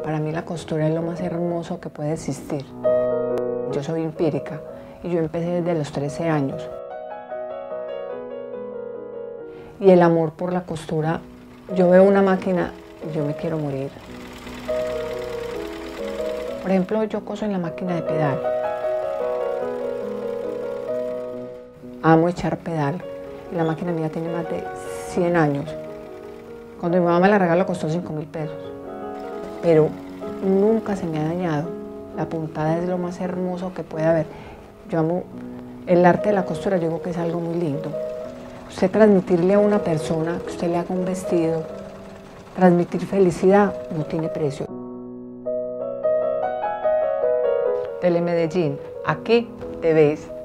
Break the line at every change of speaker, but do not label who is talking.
Para mí la costura es lo más hermoso que puede existir. Yo soy empírica y yo empecé desde los 13 años. Y el amor por la costura, yo veo una máquina y yo me quiero morir. Por ejemplo, yo coso en la máquina de pedal. Amo echar pedal. Y la máquina mía tiene más de 100 años. Cuando mi mamá me la regaló costó 5.000 pesos. Pero nunca se me ha dañado. La puntada es lo más hermoso que puede haber. Yo amo el arte de la costura, yo digo que es algo muy lindo. Usted transmitirle a una persona, que usted le haga un vestido, transmitir felicidad no tiene precio. Telemedellín, aquí te ves.